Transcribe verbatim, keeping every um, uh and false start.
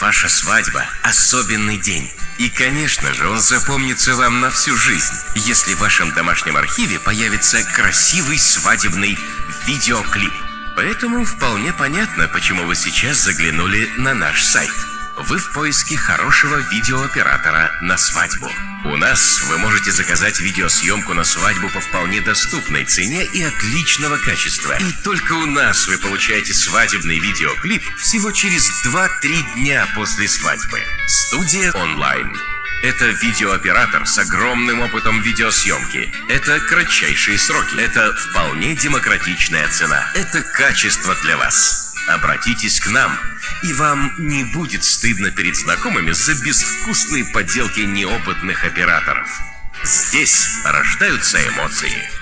Ваша свадьба – особенный день. И, конечно же, он запомнится вам на всю жизнь, если в вашем домашнем архиве появится красивый свадебный видеоклип. Поэтому вполне понятно, почему вы сейчас заглянули на наш сайт. Вы в поиске хорошего видеооператора на свадьбу. У нас вы можете заказать видеосъемку на свадьбу по вполне доступной цене и отличного качества. И только у нас вы получаете свадебный видеоклип всего через два-три дня после свадьбы. Студия онлайн. Это видеооператор с огромным опытом видеосъемки. Это кратчайшие сроки. Это вполне демократичная цена. Это качество для вас. Обратитесь к нам, и вам не будет стыдно перед знакомыми за безвкусные подделки неопытных операторов. Здесь рождаются эмоции.